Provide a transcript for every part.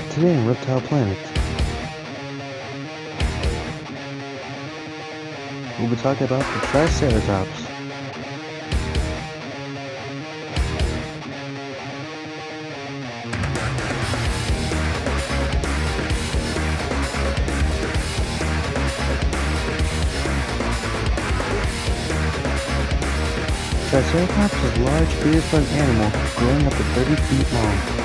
Today on Reptile Planet, we'll be talking about the Triceratops. Triceratops is a large prehistoric animal growing up to 30 feet long.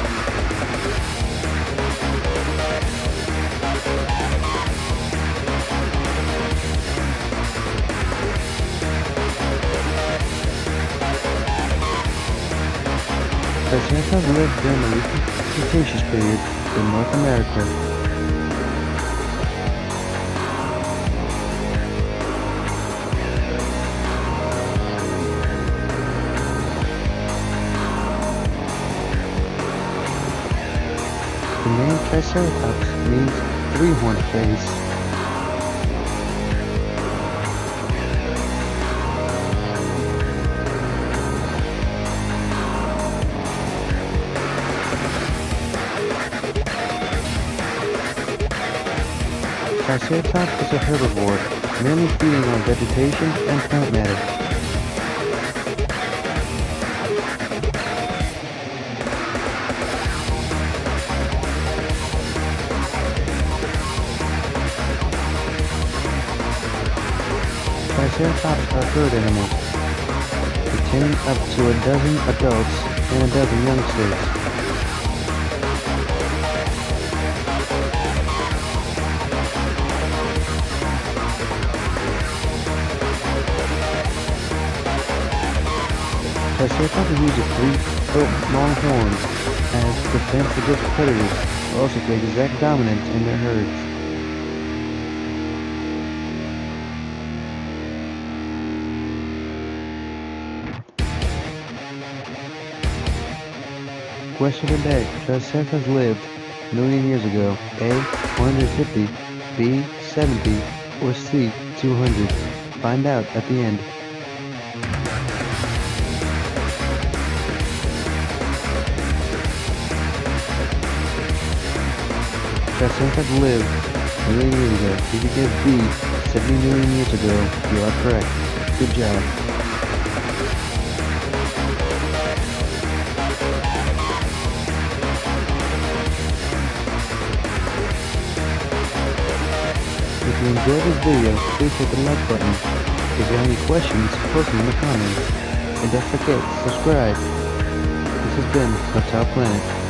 Triceratops lived during the late Cretaceous period in North America. The name Triceratops means three-horned face. Triceratops is a herbivore, mainly feeding on vegetation and plant matter. Triceratops are herd animals, containing up to a dozen adults and a dozen youngsters. Triceratops uses 3-foot long horns as defense against predators, but also for exact dominance in their herds. Question of the day: Triceratops lived a million years ago. A. 150, B. 70, or C. 200. Find out at the end. Triceratops lived a million years ago. If you get B, 70 million years ago, you are correct. Good job. If you enjoyed this video, please hit the like button. If you have any questions, post them in the comments. And don't forget to subscribe. This has been Reptile Planet.